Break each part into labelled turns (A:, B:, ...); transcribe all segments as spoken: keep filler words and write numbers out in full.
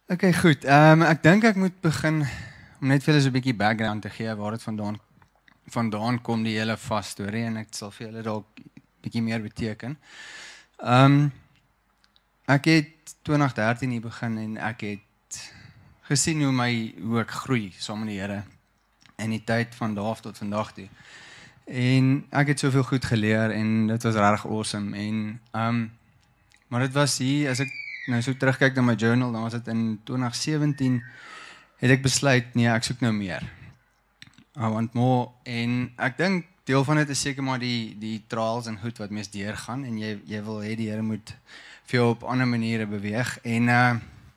A: Okay, goed. Um, ek dink ek moet begin om net vir julle so 'n bietjie background te gee waar dit vandaan vandaan kom die hele vas storie en ek sal vir julle dalk bietjie meer beteken. Um ek het twintig dertien hier begin en ek het gesien hoe my hoe ek groei saam met die Here in die tyd van daaf tot vandag toe. En ek het soveel goed geleer en dit was regtig awesome en um maar dit was hier as ek nou so terugkyk na my journal, dan was dit in twintig sewentien het ek besluit, nee, ek soek nou meer. I want more en ek dink deel van dit is seker maar die die trials en goed wat mens deurgaan en jy jy wil hê die Here moet vir jou op ander maniere beweeg en uh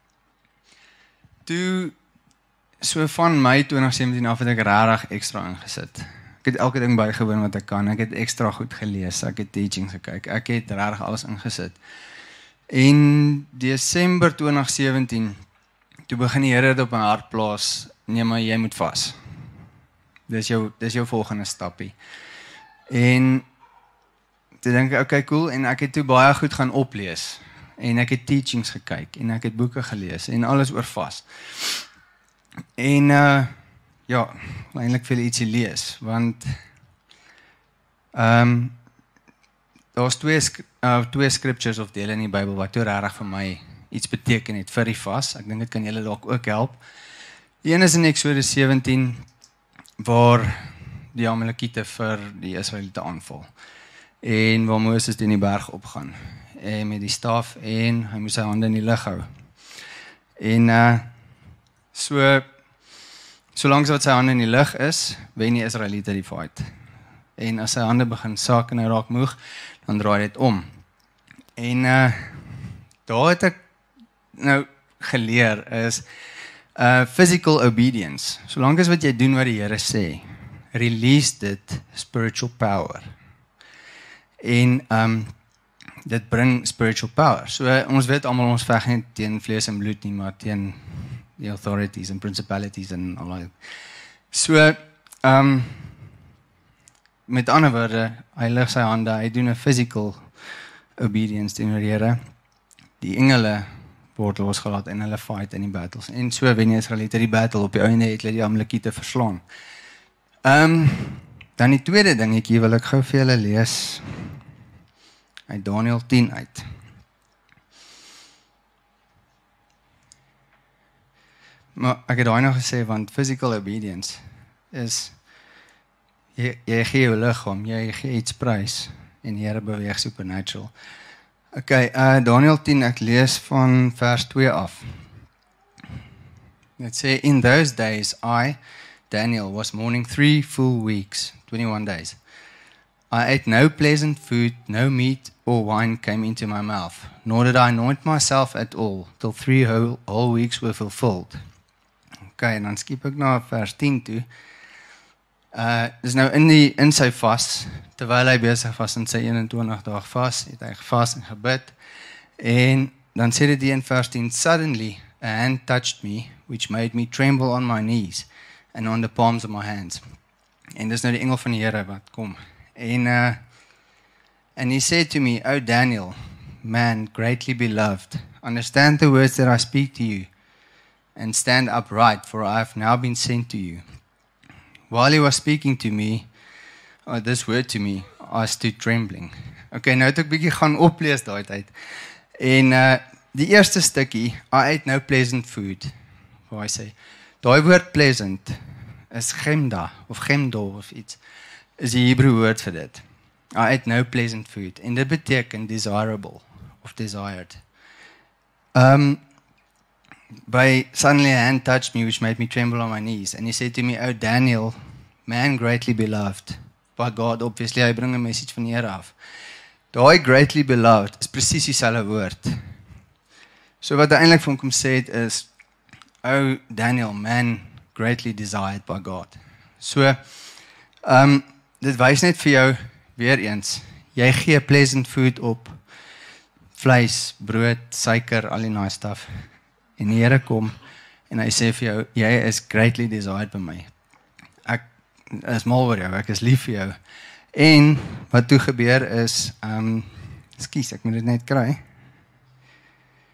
A: toe so van Mei twintig sewentien af het ek regtig ekstra ingesit. Ek het elke ding bygewoon wat ek kan. Ek het ekstra goed gelees, ek het teachings gekyk. Ek het regtig alles ingesit. En Desember twintig sewentien, toe begin die Here dit op my hart plaas, nee maar jy moet vas. Dis jou, dis jou volgende stappie. En toe dink ek, okay cool, en ek het toe baie goed gaan oplees, en ek het teachings gekyk, en ek het boeke gelees, en alles oor vas. En uh, ja, eintlik vir ietsie lees, want um, daar's twee, uh, twee scriptures of dele in die Bybel wat toe regtig vir my iets beteken het vir die vas. Ek dink dit kan julle dalk ook help. Die een is in Eksodus sewentien waar die Amalekiete vir die Israeliete aanval. En waar Moses teen die berg opgaan en met die staf en hy moes sy hande in die lug hou. En uh, so solank wat sy hande in die lug is, wen die Israeliete die fight. En as sy hande begin sak en hy raak moeg, dan draai dit om. En uh, daar het ek nou geleer is uh, physical obedience. Solank as wat jy doen wat die Here sê, release dit spiritual power. En um, dit bring spiritual power. So uh, ons weet almal ons veg nie teen vlees en bloed nie, maar teen die authorities en principalities en al daai. So um, met ander woorde, hy lig sy hande, hy doen 'n physical obedience teenoor die Here. Die engele word losgelaat en hulle fight in die battles. En so wen die Israeliete die battle, op die einde het hulle die Amalekiete verslaan. Um, dan die tweede dingetjie wil ek gou vir julle lees uit Daniël tien uit. Maar ek het daai nou gesê, want physical obedience is Jy, jy gee jou liggaam, jy gee iets prys en die Here beweeg supernatural. Okay, uh, Daniël tien, ek lees van vers twee af. It says, in those days I, Daniel, was mourning three full weeks, twenty-one days. I ate no pleasant food, no meat or wine came into my mouth, nor did I anoint myself at all, till three whole, whole weeks were fulfilled. Okay, en dan skiep ek na vers tien toe. Uh, dis nou in, die, in sy vas, terwyl hy besig was in sy eenentwintig dae vas, het hy gevas en gebid, en dan sê dit in vers tien, suddenly a hand touched me, which made me tremble on my knees, and on the palms of my hands. En dis nou die engel van die Here wat kom. En, uh, and he said to me, O Daniel, man greatly beloved, understand the words that I speak to you, and stand upright, for I have now been sent to you. While he was speaking to me, or this word to me, I stood trembling. Okay, nou het ek bietjie gaan oplees daai tyd. En uh, die eerste stukkie, I ate no pleasant food. Waar hy sê, daai woord pleasant is gemda, of gemdo, of iets, is die Hebreë woord vir dit. I ate no pleasant food. En dit beteken desirable, of desired. Um, By suddenly a hand touched me, which made me tremble on my knees. And he said to me, O Daniel, man greatly beloved by God. Obviously, hy bring 'n message van die Here af. Daai greatly beloved is presies dieselfde woord. So wat hy eintlik vir hom kom sê het is, O Daniel, man greatly desired by God. So, um, dit wys net vir jou, weer eens, jy gee pleasant food op, vleis, brood, suiker, al die nice stuff. En die Here kom en hy sê vir jou, jy is greatly desired by my. Ek is mal oor jou, ek is lief vir jou. En wat toe gebeur is, um, ekskuus, ek moet dit net kry.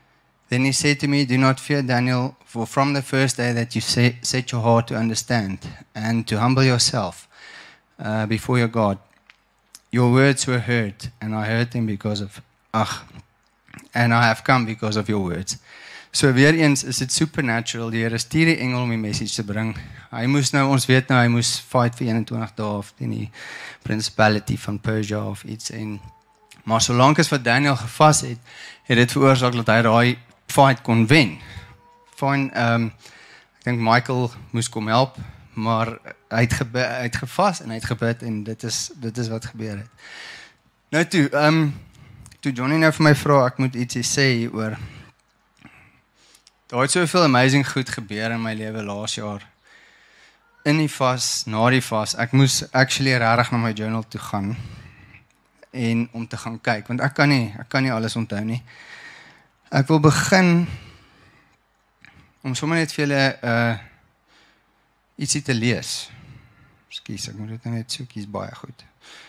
A: Then he said to me, do not fear, Daniel, for from the first day that you set, set your heart to understand and to humble yourself uh, before your God, your words were heard, and I heard them because of, ach, and I have come because of your words. So weer eens is dit supernatural, die Here stuur die engel om die message te bring. Hy moes nou, ons weet nou, hy moes fight vir eenentwintig dae of teen die principality van Persia of iets, en, maar solank as wat Daniel gevas het, het dit veroorsaak dat hy daai fight kon wen. Fine, um, ek dink Michael moes kom help, maar hy het, gebe, hy het gevas en hy het gebid en dit is, dit is wat gebeur het. Nou toe, um, toe Johnny nou vir my vra, ek moet ietsie sê oor, daar het soveel amazing goed gebeur in my lewe laas jaar. In die vas, na die vas, ek moes actually rarig na my journal toe gaan en om te gaan kyk, want ek kan nie, ek kan nie alles onthou nie. Ek wil begin om sommer net vir julle uh, ietsie te lees. Skus, ek moet dit net soek, is baie goed.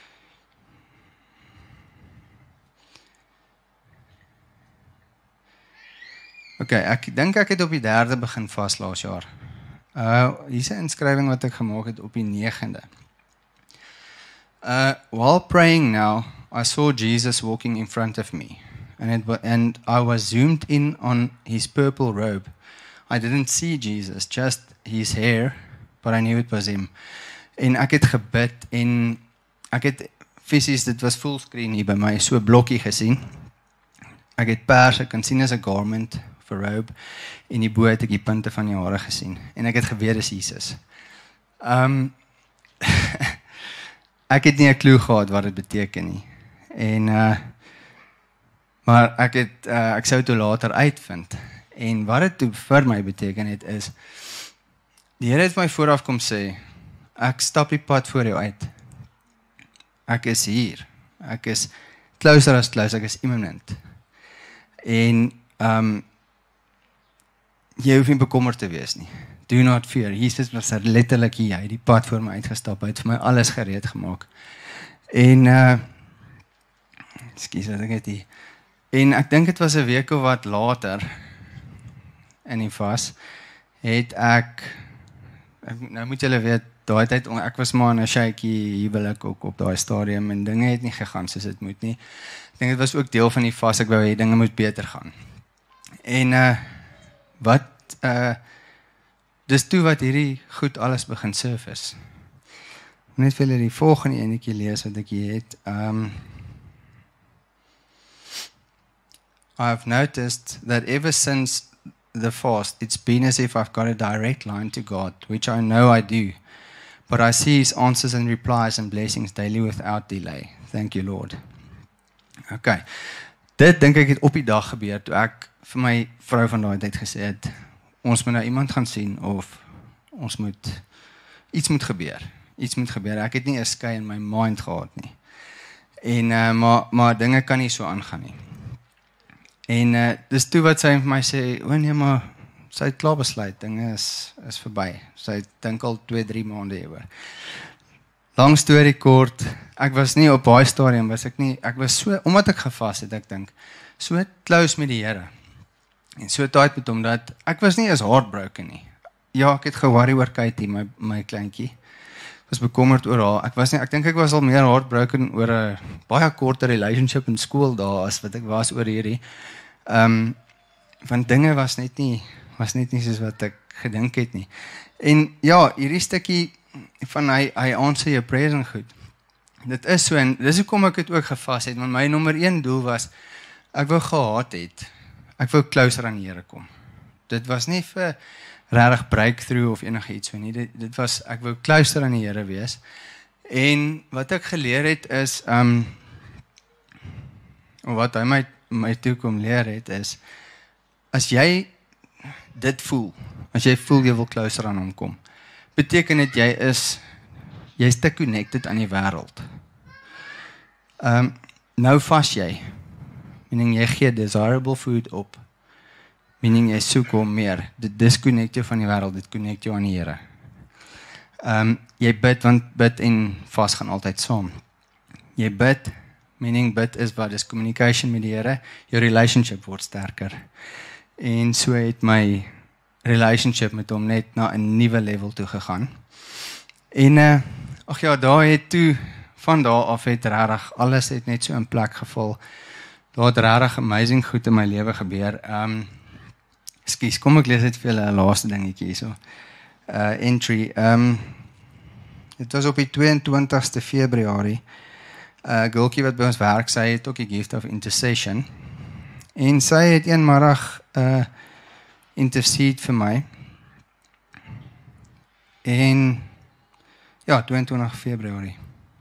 A: Ok, ek dink ek het op die derde begin vas laas jaar. Uh, hier is 'n inskrywing wat ek gemaak het op die negende. Uh, while praying now, I saw Jesus walking in front of me. And, it, and I was zoomed in on his purple robe. I didn't see Jesus, just his hair, but I knew it was him. En ek het gebid, en ek het fisies, dit was fullscreen hier by my, so 'n blokkie gesien. Ek het pers, ek kan sien as 'n garment, of 'n robe, en die bo het ek die punte van die hare gesien. En ek het geweet dis Jesus. Um, ek het nie 'n klou gehad wat dit beteken nie. En, uh, maar ek het, uh, ek sou toe later uitvind. En wat dit toe vir my beteken het is, die Here het my vooraf kom sê, ek stap die pad voor jou uit. Ek is hier. Ek is closer as close, ek is imminent. En, um, jy hoef nie bekommerd te wees nie. Do not fear. Jesus was letterlik hier, hy het die pad voor my uitgestap, hy het vir my alles gereed gemaak. En, uh, excuse, wat ek het hier, en ek dink het was 'n week of wat later, in die vas, het ek, ek nou moet julle weet, daai tyd, ek was maar in 'n shaky huwelik ook op daai stadium, en dinge het nie gegaan soos dit moet nie. Ek dink dit was ook deel van die vas, ek wou hê dinge moet beter gaan. En, uh, wat, uh, dis toe wat hierdie goed alles begin surface. Net vir julle die volgende enetjie lees wat ek hier het. Um, I have noticed that ever since the fast, it's been as if I've got a direct line to God, which I know I do. But I see his answers and replies and blessings daily without delay. Thank you, Lord. Okay. Dit dink ek het op die dag gebeur, toe ek vir my vrou van daai tyd gesê het, ons moet nou iemand gaan sien, of ons moet, iets moet gebeur. Iets moet gebeur. Ek het nie 'n skei in my mind gehad nie. En, uh, maar, maar dinge kan nie so aangaan nie. En uh, dis toe wat sy vir my sê, o nee, maar sy het klaar besluit, dinge is, is verby. Sy dink al twee, drie maande hieroor. Lang storie kort, ek was nie op baie stadium, was ek nie, ek was so, omdat ek gevas het, ek dink, so close met die Here. En so tyd met hom, dat ek was nie as heartbroken nie. Ja, ek het geworry oor Katie, my, my kleintjie. Ek was bekommerd oor haar. Ek was nie, ek dink ek was al meer heartbroken oor 'n baie korte relationship in skool daar, as wat ek was oor hierdie. Um, want dinge was net nie, was net nie soos wat ek gedink het nie. En ja, hierdie stukkie van hy, hy answer jou prayers en goed. Dit is so, en dis hoekom ek het ook gevas het, want my nommer een doel was, ek wou gehad het, ek wou closer aan die Here kom. Dit was nie vir regtig breakthrough of enige iets so nie, dit, dit was, ek wou closer aan die Here wees. En wat ek geleer het is, um, wat hy my, my toekom leer het is, as jy dit voel, as jy voel jy wil closer aan hom kom, beteken dit jy is, jy is te connected aan die wêreld. Um, nou vas jy, meaning jy gee desirable food op, meaning jy soek hom meer, dit disconnect jou van die wêreld, dit connect jou aan die Here. Um, jy bid, want bid en vas gaan altyd saam. Jy bid, meaning bid is wat, is communication met die Here, jou relationship word sterker. En so het my relationship met hom net na 'n nuwe level toe gegaan. En uh, ag ja, daar het toe van daar af het regtig alles het net so in plek geval. Daar het regtig amazing goed in my lewe gebeur. Um Ekskuus, kom ek lees net vir julle 'n laaste dingetjie hierso. Uh entry. Um dit was op die twee-en-twintigste Februarie. 'n uh, Girltjie wat by ons werk, sy het ook die gift of intercession. En sy het eenmiddag uh intercede vir my. En ja, twee-en-twintig Februarie.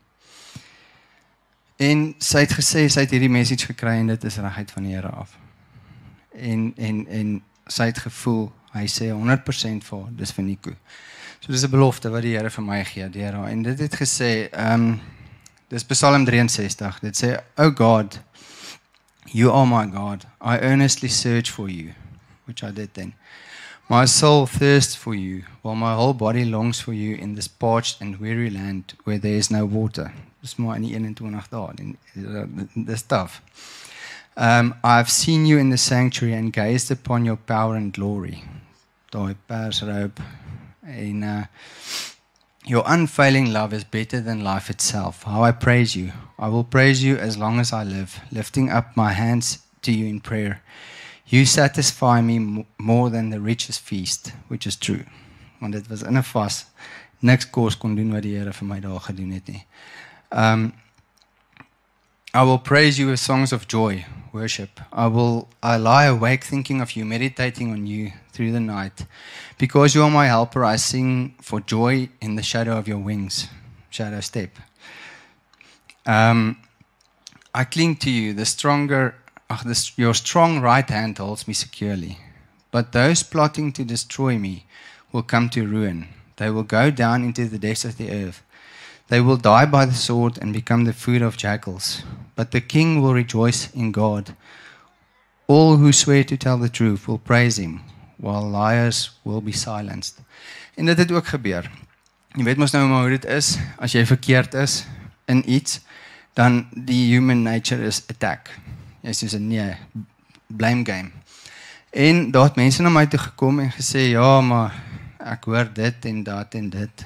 A: En sy het gesê sy het hierdie message gekry en dit is reguit van die Here af. En en en sy het gevoel, hy sê honderd persent vir haar, dis vir Nico. So dis 'n belofte wat die Here vir my gee deur haar. En dit het gesê, ehm um, dis Psalm drie-en-sestig. Dit sê, "O God, you are my God. I earnestly search for you," which I did then. "My soul thirsts for you, while my whole body longs for you in this parched and weary land where there is no water." Dis maar in die eenentwintig dae, dis tough. Um, "I've seen you in the sanctuary and gazed upon your power and glory." Daai persroop. En uh, "Your unfailing love is better than life itself. How I praise you. I will praise you as long as I live, lifting up my hands to you in prayer. You satisfy me more than the richest feast," which is true. Want dit was in 'n vas, niks kos kon doen wat die Here vir my daar gedoen het nie. Um, "I will praise you with songs of joy, worship. I will I lie awake thinking of you, meditating on you through the night. Because you are my helper, I sing for joy in the shadow of your wings." Shadow step. Um, "I cling to you, the stronger, ach, the, your strong right hand holds me securely. But those plotting to destroy me will come to ruin. They will go down into the depths of the earth. They will die by the sword and become the food of jackals. But the king will rejoice in God. All who swear to tell the truth will praise him, while liars will be silenced." En dit het ook gebeur. Jy weet mos nou maar hoe dit is, as jy verkeerd is in iets, dan die human nature is attack. Jy sê so nee, blame game. En daar het mense na my toe gekom en gesê, "Ja, maar ek hoor dit en dat en dit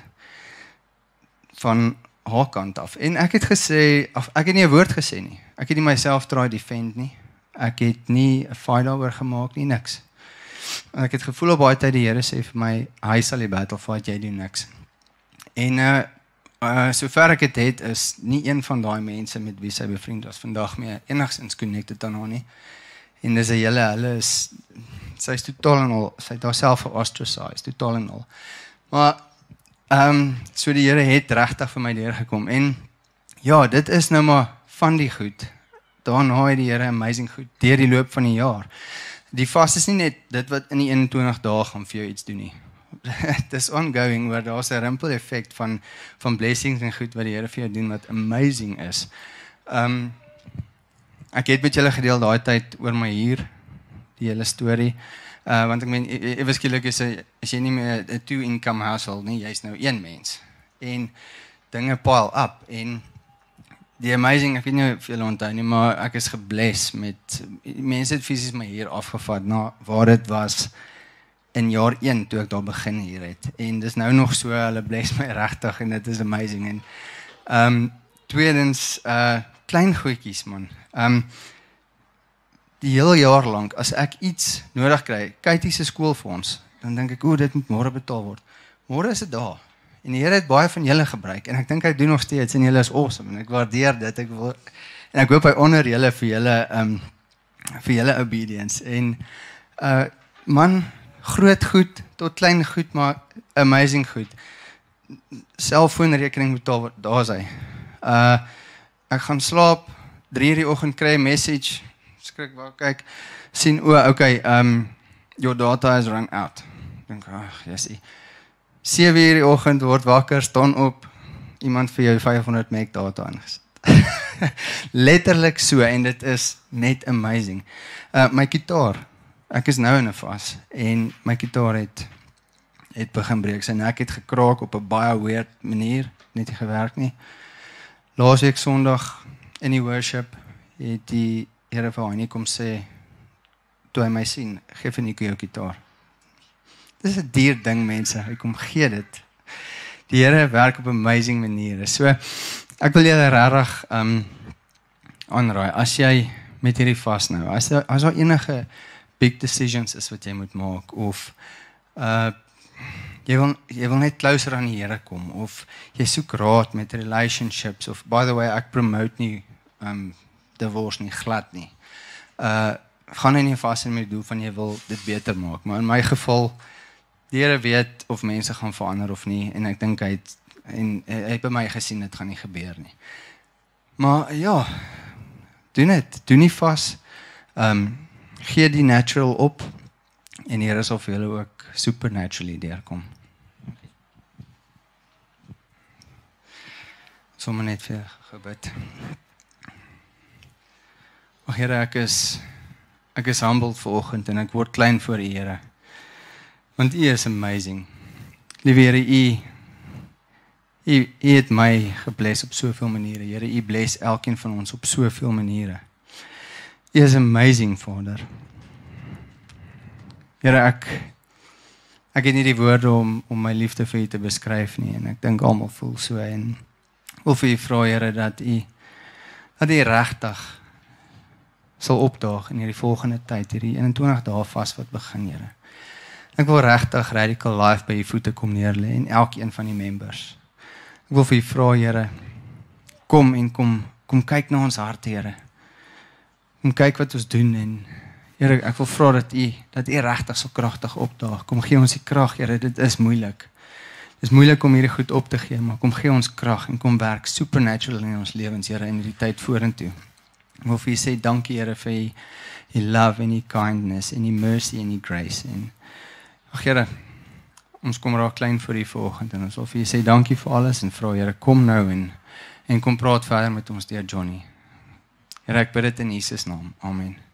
A: van haar kant af." En ek het gesê, of ek het nie 'n woord gesê nie. Ek het nie myself try defend nie. Ek het nie 'n fight daaroor gemaak nie, niks. En ek het gevoel op baie tyd die Here sê vir my, hy sal die battle fight, jy doen niks. En uh, uh sover ek het het, is nie een van daai mense met wie sy bevriend was vandag meer enigstens connected aan haar nie. En dis 'n hele, hulle is, sy is totaal en al, sy het haarself geostracized, totaal en al. Maar, ehm, um, so die Here het regtig vir my deurgekom. En ja, dit is nou maar van die goed. Daarna het die Here amazing goed deur die loop van die jaar. Die vas is nie net dit wat in die eenentwintig dae gaan vir jou iets doen nie. Dit is ongoing, waar daar's 'n ripple effect van van blessings en goed wat die Here vir jou doen wat amazing is. Ehm um, ek het met julle gedeel daai tyd oor my huur, die hele storie. Uh want ek meen ewe skielik is as jy nie meer 'n two income household nie, jy's nou een mens. En dinge pile up en die amazing, ek weet nie of julle onthou nie, maar ek is gebless met mense het fisies my hier afgevat na waar dit was in jaar een toe ek daar begin hier het. En dis nou nog so, hulle bless my regtig en dit is amazing. En ehm um, tweedens uh klein goedjies man. Ehm um, die hele jaar lank as ek iets nodig kry, Katie se skoolfonds, dan dink ek, o, dit moet môre betaal word. Môre is dit daar. En die Here het baie van julle gebruik en ek dink hy doen nog steeds en julle is awesome en ek waardeer dit. Ek wil en ek hoop hy honor julle vir julle ehm um, vir julle obedience en uh man, groot goed tot klein goed, maar amazing goed. Selfoonrekening betaal word, daar's hy. Uh ek gaan slaap, drie uur die oggend kry 'n message, skrik waar kyk, sien o, okay, um your data is run out. Dink, ag, jessie. sewe uur die oggend word wakker, staan op, iemand vir jou vyf honderd meg data ingesit. Letterlik so, en dit is net amazing. Uh, my gitaar, ek is nou in 'n vas, en my gitaar het, het begin breek. Sy nek het gekraak op 'n baie weird manier, net nie gewerk nie. Laasweek Sondag in die worship, het die Here vir haar nie kom sê, toe hy my sien, gee vir Nico jou gitaar. Dis 'n duur ding mense, hy kom gee dit. Die Here werk op amazing maniere. So ek wil julle regtig um aanraai as jy met hierdie vas nou, as daar as daar enige big decisions is wat jy moet maak of uh jy wil jy wil net closer aan die Here kom of jy soek raad met relationships of by the way ek promote nie um divorce nie glad nie. Uh gaan in nie vas in met die doel van jy wil dit beter maak, maar in my geval die Here weet of mense gaan verander of nie en ek dink hy het en hy het by my gesien dit gaan nie gebeur nie. Maar ja, doen dit, doen nie vas. Um gee die natural op en die Here sal vir julle ook supernaturally deurkom. Sommige net vir gebed. Ag Here, ek is ek is humbled vanoggend en ek word klein voor U Here. Want U is amazing. Liewe Here, U U, U het my gebless op soveel maniere. Here, U bless elkeen van ons op soveel maniere. U is amazing, Vader. Here, ek ek het nie die woorde om om my liefde vir U te beskryf nie en ek dink almal voel so en wil vir U vra, Here, dat U dat U regtig sal opdaag in hierdie volgende tyd, hierdie eenentwintig dae vas wat begin, Here. Ek wil regtig Radical Life by U voete kom neerlê en elkeen van die members. Ek wil vir U vra, Here, kom en kom kom kyk na ons harte, Here. Kom kyk wat ons doen en Here, ek wil vra dat U dat U regtig so kragtig opdaag. Kom gee ons die krag, Here, dit is moeilik. Dit is moeilik om hierdie goed op te gee, maar kom gee ons krag en kom werk supernatural in ons lewens, Here, in hierdie tyd vorentoe. Ek wil vir U sê dankie, Here, vir U U love en U kindness en U mercy en U grace en ag Here, ons kom raak klein vir U vanoggend en ons wil vir U sê dankie vir alles en vra, Here, kom nou en en kom praat verder met ons deur Johnny. Here, ek bid dit in Jesus naam. Amen.